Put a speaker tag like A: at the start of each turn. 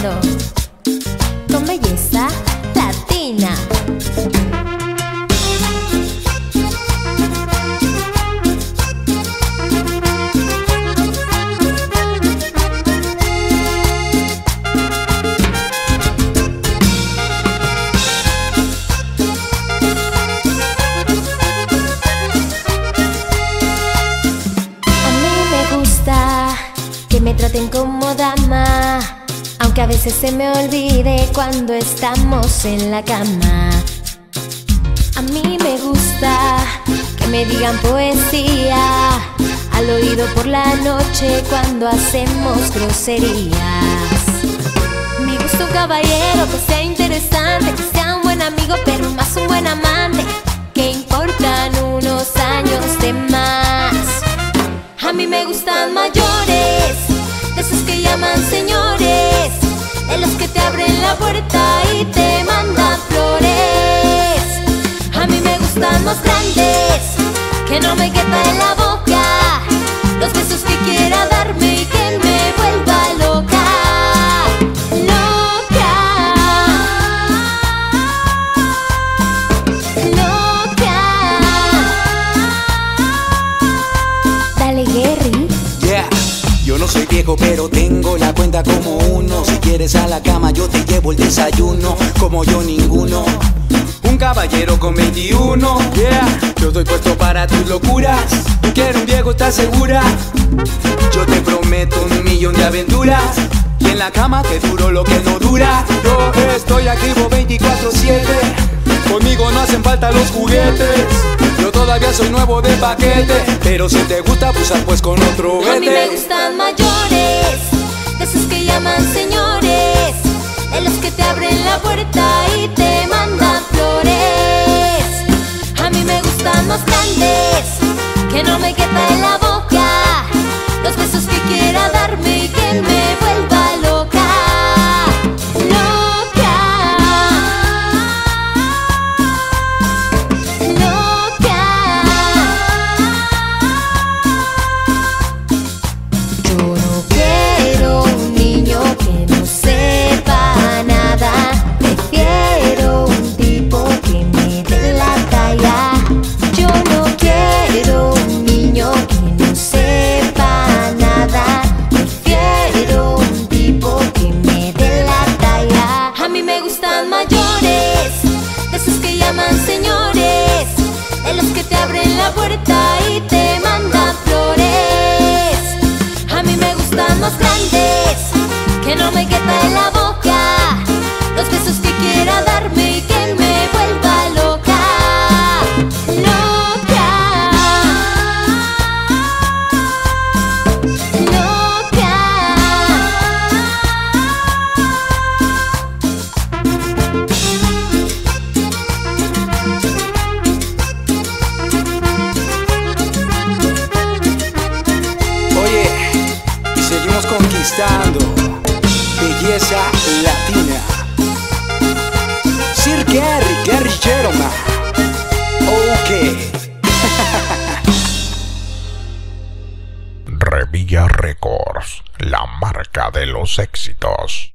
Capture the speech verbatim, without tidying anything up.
A: bailando con belleza latina. Que me traten como dama, aunque a veces se me olvide cuando estamos en la cama. A mí me gusta que me digan poesía al oído por la noche cuando hacemos groserías. Me gusta un caballero que sea interesante, que sea un buen amigo pero más un buen amante. Que importan unos años de más. A mí me gustan mayores, de esos que llaman señores, de los que te abren la puerta y te mandan flores. A mí me gustan más grandes, que no me quepa en la boca, los besos que quiera darme y que me vuelva loca. Loca, loca. Dale, Gary.
B: Yeah. Yo no soy viejo pero tengo la cuenta como uno. Si quieres a la cama yo te llevo el desayuno. Como yo ninguno, un caballero con veintiuno. Yeah, yo estoy puesto para tus locuras. Tú quieres un viejo, ¿estás segura? Yo te prometo un millón de aventuras. Y en la cama te duro lo que no dura. Yo estoy activo veinticuatro siete. Conmigo no hacen falta los juguetes. Yo todavía soy nuevo de paquete. Pero si te gusta abusar pues con otro vete.
A: A mí me gustan mayores, de esos que llaman señores, de los que te abren la puerta y te mandan flores. A mí me gustan más grandes, que no me quepa en la boca, los besos que quiera darme y que me vuelva loca. Señores, de los que te abren la puerta y te mandan flores. A mí me gustan más grandes, que no me quepa en la boca, los besos que quiera darme y que me vuelva loca. Loca, loca.
B: Seguimos conquistando belleza latina. Sir Gary, Gary Jeroma. Ok.
C: Revilla Records, la marca de los éxitos.